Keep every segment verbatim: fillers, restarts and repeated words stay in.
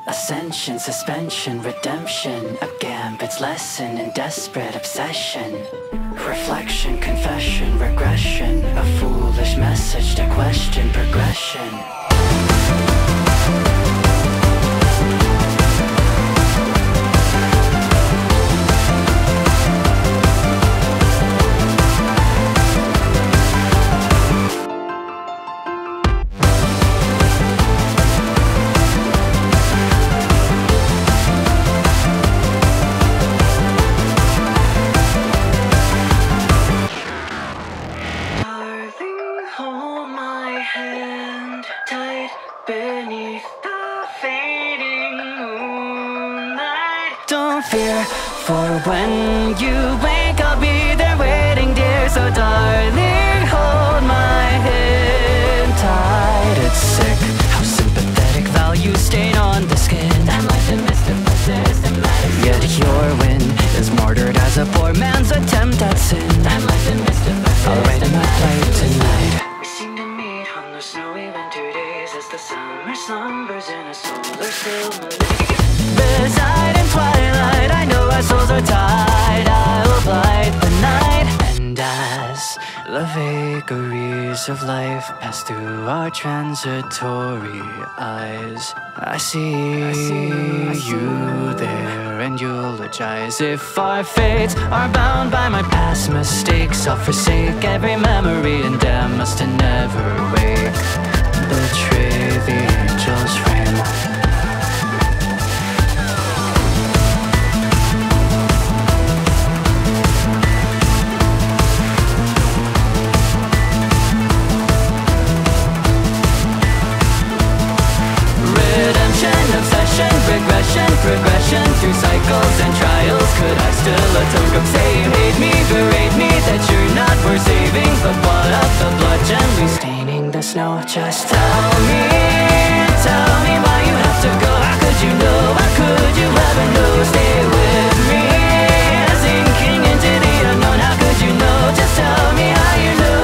Ascension, suspension, redemption, a gambit's lesson in desperate obsession. Reflection, confession, regression, a foolish message to question progression. Don't fear, for when you wake I'll be there waiting, dear. So darling, hold my hand tight. It's sick how sympathetic values stain on the skin. And life and mystifies and yet your win is martyred as a poor man's attempt at sin. And life and mystifies I'll write in my plight tonight. We seem to meet on those snowy winter days as the summer slumbers in a solar still. Beside in twilight, I know our souls are tied. I will light the night. And as the vagaries of life pass through our transitory eyes, I see, I see, I see you there and eulogize. If our fates are bound by my past mistakes, I'll forsake every memory and damn us to never wake. Betray the angel's frame. Regression, progression through cycles and trials. Could I still atone from say you hate me, berate me, that you're not worth saving? But what of the blood gently staining the snow? Just tell me, tell me why you have to go. How could you know, how could you ever know? Stay with me, sinking into the unknown. How could you know, just tell me how you know.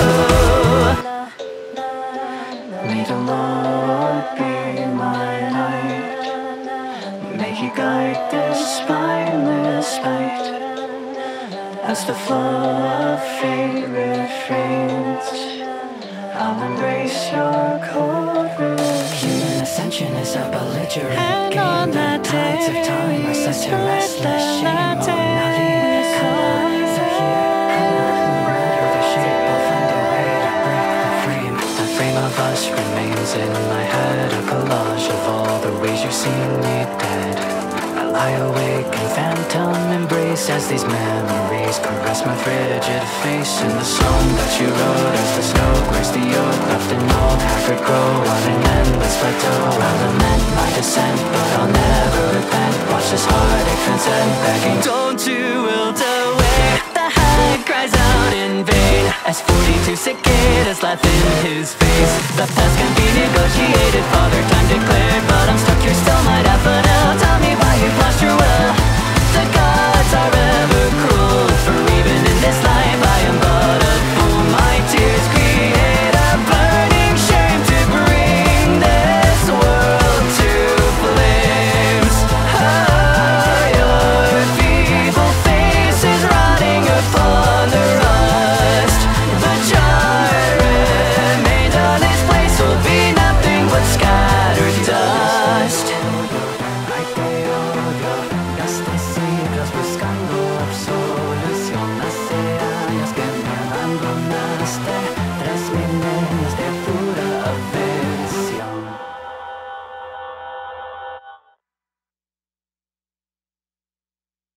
May the Lord be my light, may He guide this spineless fight as the flow of fate refrains. I'll embrace your cold review. Human ascension is a belligerent and game. On the tides of time are such a restless shame. Oh, now the colors are here. No matter the shape, I'll find a way to break the frame. The frame of us remains in my head, a collage of all the ways you've seen me dead. I lie awake in phantom embrace as these memories caress my frigid face. In the song that you wrote as the snow graced the oak, left an old haggard crow on an endless plateau. I'll lament my descent, but I'll never repent. Watch this heartache transcend, begging, don't you wilt away. The hag cries out in vain as forty-two cicadas laugh in his face. The past can be negotiated, Father Time declared, but I'm stuck here